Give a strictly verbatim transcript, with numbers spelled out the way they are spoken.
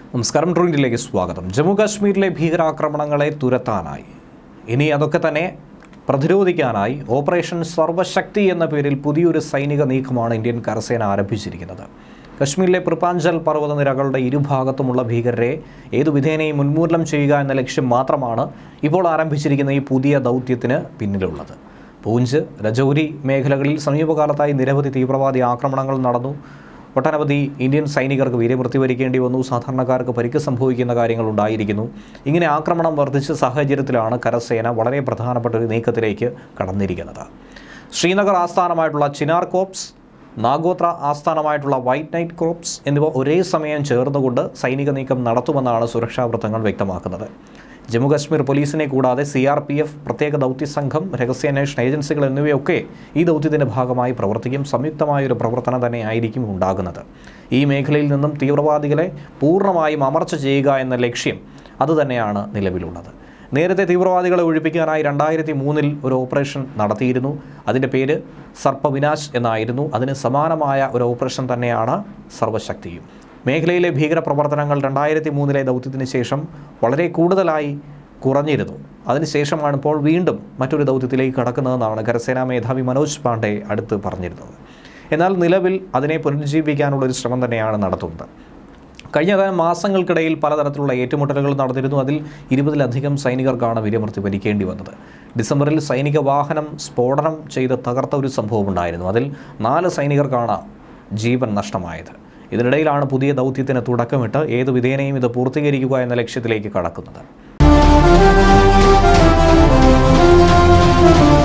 നമസ്കാരം. ട്രൂയിലേക്ക് സ്വാഗതം. ജമ്മു കാശ്മീരിലെ ഭീകരാക്രമണങ്ങളെ തുരത്താനായി ഇനി അതൊക്കെ തന്നെ പ്രതിരോധിക്കാനായി ഓപ്പറേഷൻ സർവശക്തി എന്ന പേരിൽ പുതിയൊരു സൈനിക നീക്കമാണ് ഇന്ത്യൻ കരസേന ആരംഭിച്ചിരിക്കുന്നത്. കശ്മീരിലെ പൃപ്പാഞ്ചൽ പർവ്വതനിരകളുടെ ഇരുഭാഗത്തുമുള്ള ഭീകരരെ ഏതു വിധേനയും ഉന്മൂലനം ചെയ്യുക എന്ന ലക്ഷ്യം മാത്രമാണ് ഇപ്പോൾ ആരംഭിച്ചിരിക്കുന്ന ഈ പുതിയ ദൗത്യത്തിന് പിന്നിലുള്ളത്. പൂഞ്ച്, രജൌരി മേഖലകളിൽ സമീപകാലത്തായി നിരവധി തീവ്രവാദി ആക്രമണങ്ങൾ നടന്നു. ഒട്ടനവധി ഇന്ത്യൻ സൈനികർക്ക് വീരമൃത്യു വരിക്കേണ്ടി വന്നു. സാധാരണക്കാർക്ക് പരിക്ക് സംഭവിക്കുന്ന കാര്യങ്ങൾ ഉണ്ടായിരിക്കുന്നു. ഇങ്ങനെ ആക്രമണം വർദ്ധിച്ച സാഹചര്യത്തിലാണ് കരസേന വളരെ പ്രധാനപ്പെട്ട ഒരു നീക്കത്തിലേക്ക് കടന്നിരിക്കുന്നത്. ശ്രീനഗർ ആസ്ഥാനമായിട്ടുള്ള ചിനാർ കോർപ്സ്, നാഗോത്ര ആസ്ഥാനമായിട്ടുള്ള വൈറ്റ് നൈറ്റ് കോർപ്സ് എന്നിവ ഒരേ സമയം ചേർന്നുകൊണ്ട് സൈനിക നീക്കം നടത്തുമെന്നാണ് സുരക്ഷാ വൃത്തങ്ങൾ വ്യക്തമാക്കുന്നത്. ജമ്മു കശ്മീർ പോലീസിനെ കൂടാതെ സി ആർ പി എഫ്, പ്രത്യേക ദൗത്യസംഘം, രഹസ്യാന്വേഷണ ഏജൻസികൾ എന്നിവയൊക്കെ ഈ ദൗത്യത്തിൻ്റെ ഭാഗമായി പ്രവർത്തിക്കും. സംയുക്തമായൊരു പ്രവർത്തനം തന്നെ ആയിരിക്കും ഉണ്ടാകുന്നത്. ഈ മേഖലയിൽ നിന്നും തീവ്രവാദികളെ പൂർണ്ണമായും അമർച്ച ചെയ്യുക എന്ന ലക്ഷ്യം അതുതന്നെയാണ് നിലവിലുള്ളത്. നേരത്തെ തീവ്രവാദികളെ ഒഴിപ്പിക്കാനായി രണ്ടായിരത്തി മൂന്നിൽ ഒരു ഓപ്പറേഷൻ നടത്തിയിരുന്നു. അതിൻ്റെ പേര് സർപ്പവിനാശ് എന്നായിരുന്നു. അതിന് സമാനമായ ഒരു ഓപ്പറേഷൻ തന്നെയാണ് സർവശക്തിയും. മേഖലയിലെ ഭീകരപ്രവർത്തനങ്ങൾ രണ്ടായിരത്തി മൂന്നിലെ ദൗത്യത്തിന് ശേഷം വളരെ കൂടുതലായി കുറഞ്ഞിരുന്നു. അതിനുശേഷമാണ് ഇപ്പോൾ വീണ്ടും മറ്റൊരു ദൗത്യത്തിലേക്ക് കടക്കുന്നതെന്നാണ് കരസേനാ മേധാവി മനോജ് പാണ്ഡെ അടുത്ത് പറഞ്ഞിരുന്നത്. എന്നാൽ നിലവിൽ അതിനെ പുനരുജ്ജീവിക്കാനുള്ളൊരു ശ്രമം തന്നെയാണ് നടത്തുന്നത്. കഴിഞ്ഞ മാസങ്ങൾക്കിടയിൽ പലതരത്തിലുള്ള ഏറ്റുമുട്ടലുകൾ നടന്നിരുന്നു. അതിൽ ഇരുപതിലധികം സൈനികർക്കാണ് വീരമൃത്യു വരിക്കേണ്ടി വന്നത്. ഡിസംബറിൽ സൈനിക വാഹനം സ്ഫോടനം ചെയ്ത് തകർത്ത ഒരു സംഭവം ഉണ്ടായിരുന്നു. അതിൽ നാല് സൈനികർക്കാണ് ജീവൻ നഷ്ടമായത്. ഇതിനിടയിലാണ് പുതിയ ദൗത്യത്തിന് തുടക്കമിട്ട് ഏതു വിധേനയും ഇത് പൂർത്തീകരിക്കുക എന്ന ലക്ഷ്യത്തിലേക്ക് കടക്കുന്നത്.